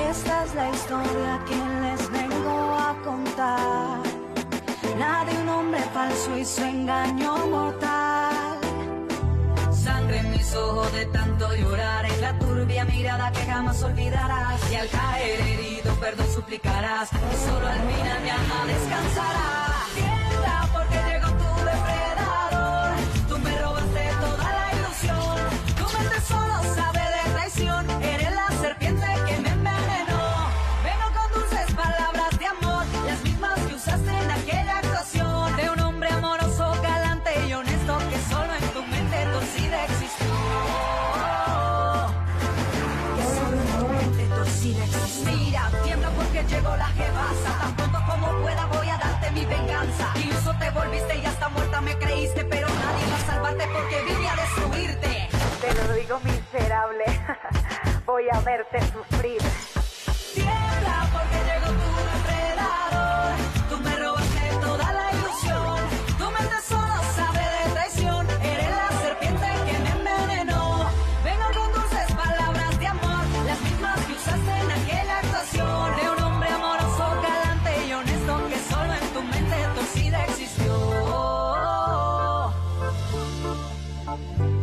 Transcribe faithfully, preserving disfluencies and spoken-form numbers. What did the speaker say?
Esta es la historia que les vengo a contar, la de un hombre falso y su engaño mortal. Sangre en mis ojos de tanto llorar, en la turbia mirada que jamás olvidarás. Y al caer herido perdón suplicarás, y solo al final mi alma descansará. Tiembla porque llegó tu depredador, tú me robaste toda la ilusión. Tu mente solo sabe de traición, eres la serpiente que me envenenó. Vengo con dulces palabras de amor, las mismas que usaste en aquella actuación. De un hombre amoroso, galante y honesto, que solo en tu mente torcida existió. Que solo en tu mente torcida existió. Mira, tiembla porque llegó la jebasa, tan pronto como pueda voy a darte mi venganza. Iluso te volviste y hasta muerta me creíste, pero nadie va a salvarte porque vine a destruirte. Te lo digo, miserable, voy a verte sufrir. Tiembla porque llegó tu depredador, tú me robaste toda la ilusión. Tu mente solo sabe de traición, eres la serpiente que me envenenó. Vengo con dulces palabras de amor, las mismas que usaste en aquella actuación. De un hombre amoroso, galante y honesto, que solo en tu mente torcida existió.